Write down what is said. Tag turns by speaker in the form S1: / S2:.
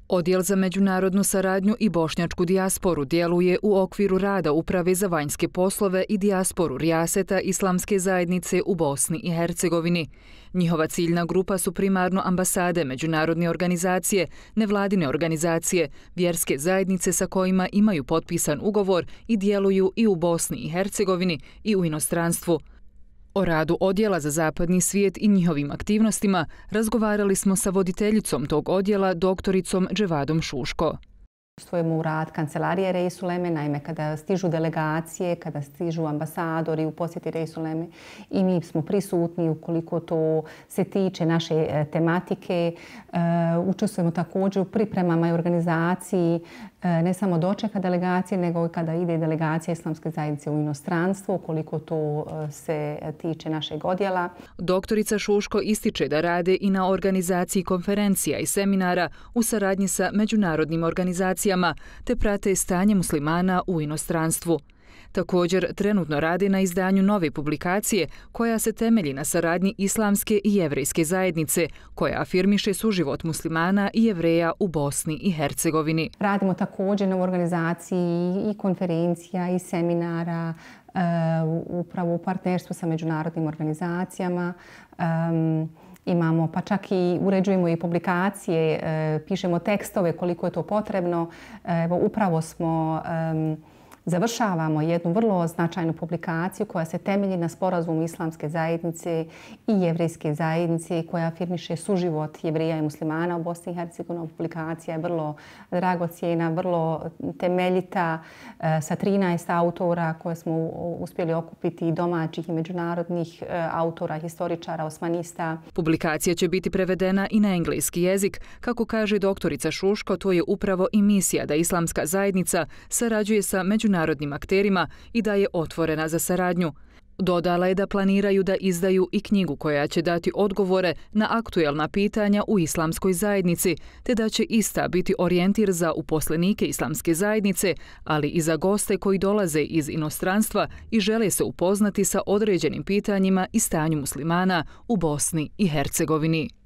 S1: Odjel za međunarodnu saradnju i bošnjačku dijasporu djeluje u okviru rada Uprave za vanjske poslove i dijasporu Rijaseta Islamske zajednice u Bosni i Hercegovini. Njihova ciljna grupa su primarno ambasade, međunarodne organizacije, nevladine organizacije, vjerske zajednice sa kojima imaju potpisan ugovor i djeluju i u Bosni i Hercegovini i u inostranstvu. O radu Odjela za zapadni svijet i njihovim aktivnostima razgovarali smo sa voditeljicom tog odjela, doktoricom Dževadom Šuško.
S2: Učestvujemo u rad kancelarije Reisuleme, naime kada stižu delegacije, kada stižu ambasadori u posjeti Reisuleme i mi smo prisutni ukoliko to se tiče naše tematike. Učestvujemo također u pripremama i organizaciji ne samo dočeka delegacije, nego i kada ide delegacija Islamske zajednice u inostranstvo, ukoliko to se tiče našeg odjela.
S1: Doktorica Šuško ističe da rade i na organizaciji konferencija i seminara u saradnji sa međunarodnim organizacijama, te prate stanje muslimana u inostranstvu. Također, trenutno radi na izdanju nove publikacije koja se temelji na saradnji islamske i jevrejske zajednice, koja afirmiše suživot muslimana i jevreja u Bosni i Hercegovini.
S2: Radimo također na organizaciji i konferencija i seminara, upravo u partnerstvu sa međunarodnim organizacijama. Imamo, pa čak i uređujemo i publikacije, pišemo tekstove koliko je to potrebno. Evo, upravo završavamo jednu vrlo značajnu publikaciju koja se temelji na sporazumu Islamske zajednice i jevrejske zajednice koja afirmiše suživot jevreja i muslimana u Bosni i Hercegovini. Publikacija je vrlo dragocjena, vrlo temeljita, sa 13 autora koje smo uspjeli okupiti i domaćih i međunarodnih autora, historičara, osmanista.
S1: Publikacija će biti prevedena i na engleski jezik. Kako kaže doktorica Šuško, to je upravo i misija da Islamska zajednica sarađuje sa međunarodnim akterima i da je otvorena za saradnju. Dodala je da planiraju da izdaju i knjigu koja će dati odgovore na aktuelna pitanja u islamskoj zajednici, te da će ista biti orijentir za uposlenike Islamske zajednice, ali i za goste koji dolaze iz inostranstva i žele se upoznati sa određenim pitanjima i stanju muslimana u Bosni i Hercegovini.